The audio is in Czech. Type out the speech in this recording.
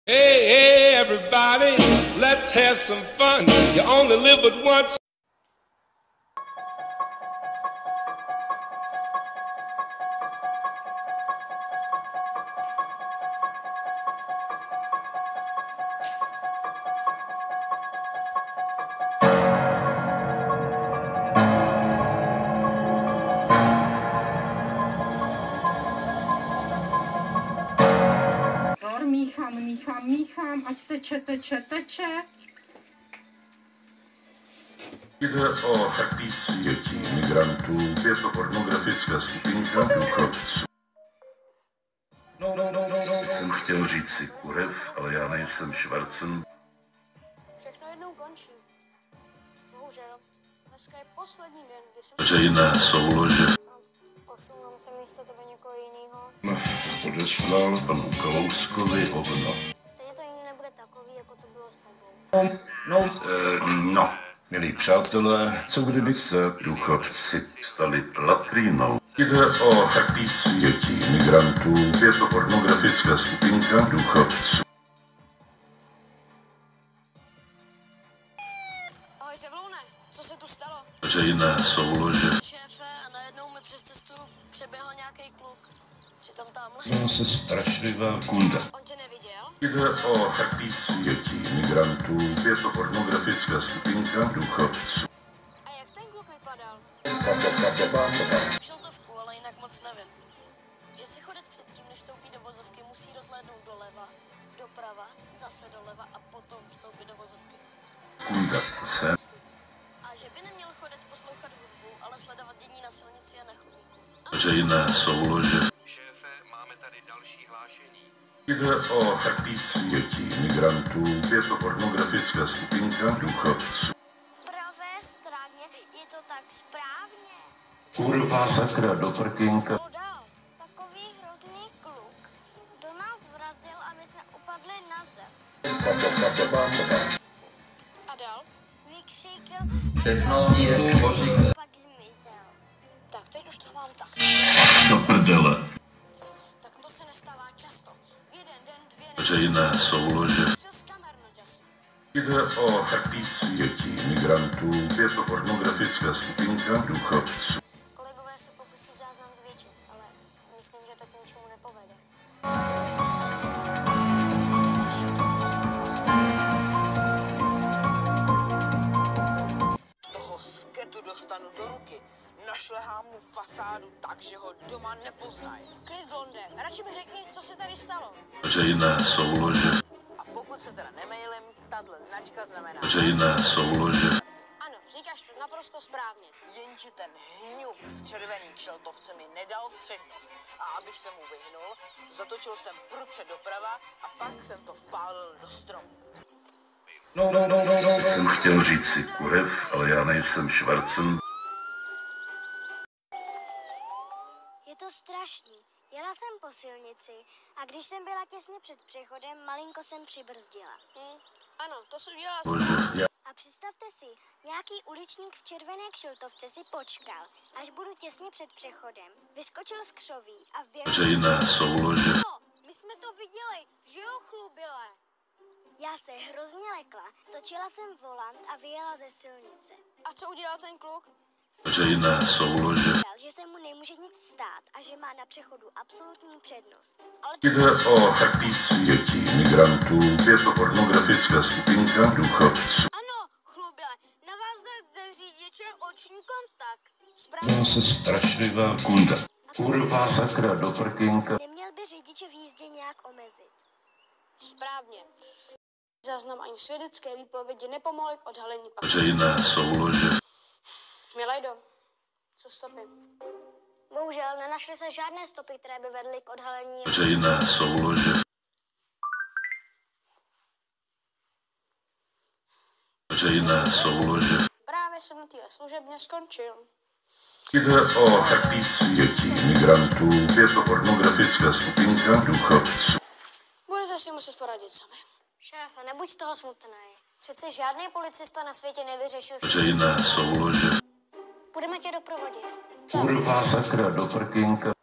Hey, hey, everybody, let's have some fun. You only live but once. Míchám, ať teče. Jde o trpící dětí, migrantů, je to pornografická skupinka důchodců. Jsem chtěl říct si kurev, ale já nejsem Schwarzen. Všechno jednou končí. Bohužel, dneska je poslední den, kdy jsem... Veřejné soulože. Pošlu vám se místo tebe někoho jinýho. Odeslal panu Kalouskovi hovno. Stejně to jiný nebude takový, jako to bylo s tebou. No, milí přátelé, co kdyby se důchodci stali latrínou? Jde o trpící dětí, migrantů, je to pornografická skupinka důchodců. Ahoj Zevloune, co se tu stalo? Veřejné soulože. Šéfe, a najednou mi přes cestu přeběhl nějaký kluk. Přitom tamhle. No se strašlivá kunda. On tě neviděl? Jde o trpící dětí, migrantů, je to pornografická skupinka důchodců. A jak ten kluk vypadal? Šiltovku, ale jinak moc nevím. Že si chodec předtím, než vstoupí do vozovky, musí rozhlédnout doleva, doprava, zase doleva a potom vstoupit do vozovky. Kunda se. A že by neměl chodec poslouchat hudbu, ale sledovat dění na silnici a na chodníku. Veřejné soulože. Šéfe, máme tady další hlášení. Jde o trpící dětí, migrantů, je to pornografická skupinka důchodců. Pravé straně je to tak správně. Kurva sakra do prkínka. Dál. Takový hrozný kluk. Do nás vrazil a my jsme upadli na zem. A dál? Vykřikl. Všechno je boží. Pak zmizel. Tak teď už to mám tak. Do prdele. Tak to se nestává často. Jeden den, dvě Veřejné soulože. přes kamer noťas. Jde o trpící dětí, migrantů, je to pornografická skupinka důchodců. Kolegové se pokusí záznam zvětšit, ale myslím, že to k ničemu nepovede. Toho sketu dostanu do ruky, našlehám mu fasádu tak, že ho doma nepoznají. Klid, blonde, radši mi řekni, co se tady stalo. Veřejné soulože. A pokud se teda nemailem, tahle značka znamená... Veřejné soulože. Ano, říkáš to naprosto správně. Jenže ten hňup v červený kšeltovce mi nedal přednost. A abych se mu vyhnul, zatočil jsem prudce doprava a pak jsem to vpálil do stromu. Jsem chtěl říct si kurev, ale já nejsem Schwarzen. Je to strašný. Jela jsem po silnici a když jsem byla těsně před přechodem, malinko jsem přibrzdila. Ano, to jsem dělala správně. A představte si, nějaký uličník v červené kšiltovce si počkal, až budu těsně před přechodem, vyskočil z křoví a vběhl... Veřejné soulože. No, my jsme to viděli, že jo, chlubile? Já se hrozně lekla, stočila jsem volant a vyjela ze silnice. A co udělal ten kluk? Veřejné soulože. Že se mu nemůže nic stát a že má na přechodu absolutní přednost. Ale Jde o trpící dětí, migrantů, je to pornografická skupinka důchodců. ano, chlubile, navázat ze řidiče oční kontakt. Správně. No se strašlivá kunda. Kurva sakra do prkínka. Neměl by řidiče v jízdě nějak omezit. Správně. Záznam ani svědecké výpovědi nepomohly k odhalení paktu. Veřejné soulože. Milajdo, co stopy? Bohužel nenašly se žádné stopy, které by vedly k odhalení. Veřejné soulože. Veřejné soulože. Právě jsem na téhle služebně skončil. Jde o trpící dětí, migrantů, je to pornografická skupinka důchodců. Budete si muset poradit sami. Šéfe, nebuď z toho smutný. Přece žádný policista na světě nevyřešil všechno. Veřejné soulože. Budeme tě doprovodit. Kurva sakra do prkínka.